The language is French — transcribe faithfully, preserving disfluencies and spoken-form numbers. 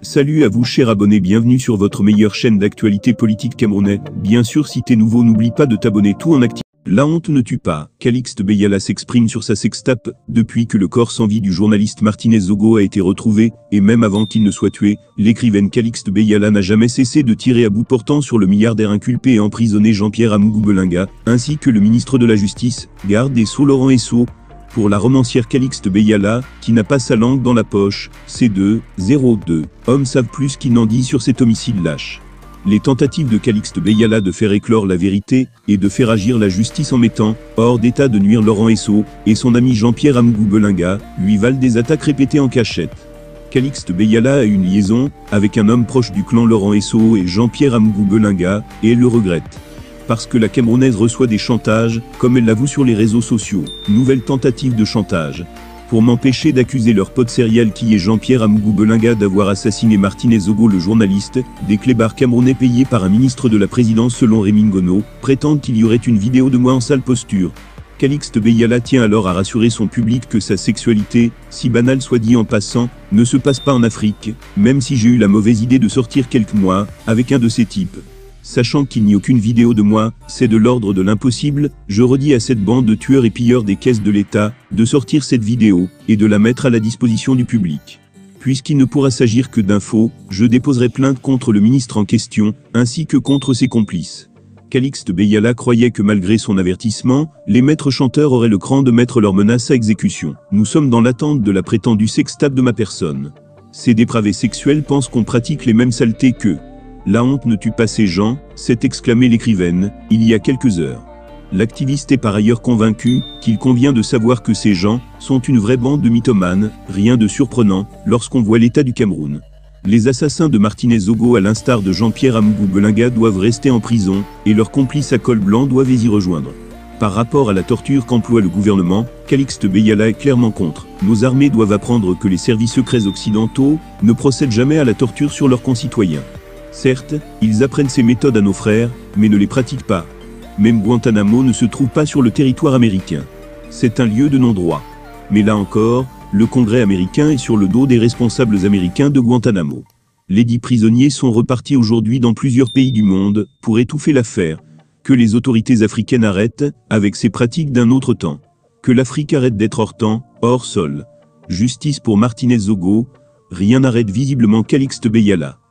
Salut à vous chers abonnés, bienvenue sur votre meilleure chaîne d'actualité politique camerounais. Bien sûr, si t'es nouveau, n'oublie pas de t'abonner, tout en activant. La honte ne tue pas. Calixte Beyala s'exprime sur sa sextape. Depuis que le corps sans vie du journaliste Martinez Zogo a été retrouvé, et même avant qu'il ne soit tué, l'écrivaine Calixte Beyala n'a jamais cessé de tirer à bout portant sur le milliardaire inculpé et emprisonné Jean-Pierre Amougou Belinga, ainsi que le ministre de la Justice, garde des Sceaux Laurent Esso. Pour la romancière Calixte Beyala, qui n'a pas sa langue dans la poche, C deux zéro deux hommes savent plus qu'ils n'en disent sur cet homicide lâche. Les tentatives de Calixte Beyala de faire éclore la vérité et de faire agir la justice en mettant hors d'état de nuire Laurent Esso et son ami Jean-Pierre Amougou Belinga lui valent des attaques répétées en cachette. Calixte Beyala a une liaison avec un homme proche du clan Laurent Esso et Jean-Pierre Amougou Belinga, et elle le regrette. Parce que la Camerounaise reçoit des chantages, comme elle l'avoue sur les réseaux sociaux. Nouvelle tentative de chantage. Pour m'empêcher d'accuser leur pote serial qui est Jean-Pierre Amougou Belinga d'avoir assassiné Martinez Zogo le journaliste, des clébards camerounais payés par un ministre de la présidence selon Rémy Ngono, prétendent qu'il y aurait une vidéo de moi en sale posture. Calixte Beyala tient alors à rassurer son public que sa sexualité, si banale soit dit en passant, ne se passe pas en Afrique, même si j'ai eu la mauvaise idée de sortir quelques mois, avec un de ces types. Sachant qu'il n'y a aucune vidéo de moi, c'est de l'ordre de l'impossible, je redis à cette bande de tueurs et pilleurs des caisses de l'État, de sortir cette vidéo, et de la mettre à la disposition du public. Puisqu'il ne pourra s'agir que d'un faux, je déposerai plainte contre le ministre en question, ainsi que contre ses complices. Calixte Beyala croyait que malgré son avertissement, les maîtres chanteurs auraient le cran de mettre leurs menaces à exécution. Nous sommes dans l'attente de la prétendue sextape de ma personne. Ces dépravés sexuels pensent qu'on pratique les mêmes saletés qu'eux. La honte ne tue pas ces gens, s'est exclamée l'écrivaine, il y a quelques heures. L'activiste est par ailleurs convaincu qu'il convient de savoir que ces gens sont une vraie bande de mythomanes, rien de surprenant lorsqu'on voit l'état du Cameroun. Les assassins de Martinez Zogo à l'instar de Jean-Pierre Amougou Belinga doivent rester en prison, et leurs complices à col blanc doivent y rejoindre. Par rapport à la torture qu'emploie le gouvernement, Calixte Beyala est clairement contre. Nos armées doivent apprendre que les services secrets occidentaux ne procèdent jamais à la torture sur leurs concitoyens. Certes, ils apprennent ces méthodes à nos frères, mais ne les pratiquent pas. Même Guantanamo ne se trouve pas sur le territoire américain. C'est un lieu de non-droit. Mais là encore, le Congrès américain est sur le dos des responsables américains de Guantanamo. Les dix prisonniers sont repartis aujourd'hui dans plusieurs pays du monde pour étouffer l'affaire. Que les autorités africaines arrêtent avec ces pratiques d'un autre temps. Que l'Afrique arrête d'être hors temps, hors sol. Justice pour Martinez Zogo. Rien n'arrête visiblement Calixte Beyala.